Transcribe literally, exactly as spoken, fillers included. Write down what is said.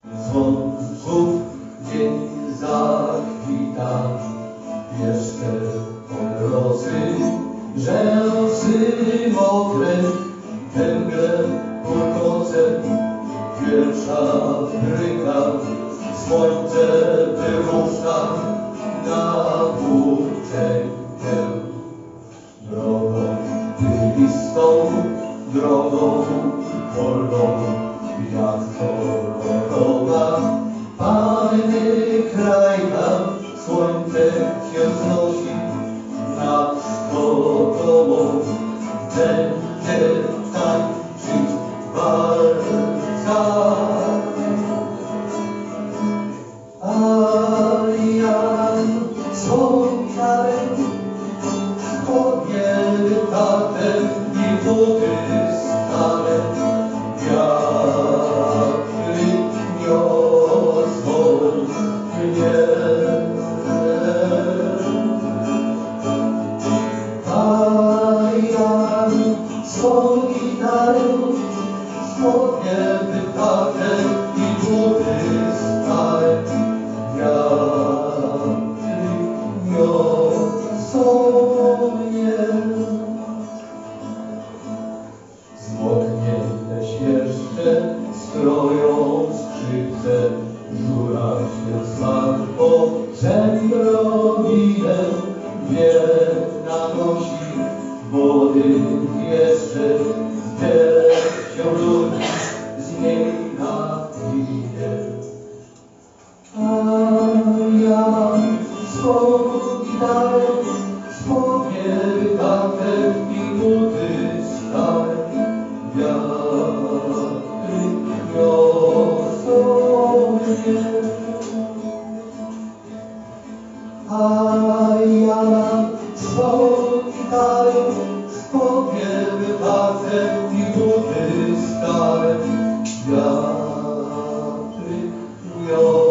Dzwonków dzień zakwita, jeszcze od rosy, że losy mokre, węgle kurkoce, pierwsza bryka, słońce wyrusza na włóczęgę. Drogą wylistą, drogą wolną, jak kolorowa panny krajka, słońce się wznosi nad stodołą, będzie tańczyć walca. A ja swą gitarę, spodnie wytarte i buty stare, wiatry niosą mnie. A ja swą gitarę, spodnie wytarte i buty stare, wiatry niosą mnie. Zmoknięte świerszcze stroją skrzypce, żura się słabo żembrowinę, wiele nanosi wody jeszcze, wiele się ludzi z niej napije. A ja swą gitarę, spodnie wytarte i buty stare, wiatry niosą mnie. A ja swą gitarę, spodnie wytarte i buty stare, wiatry niosą mnie.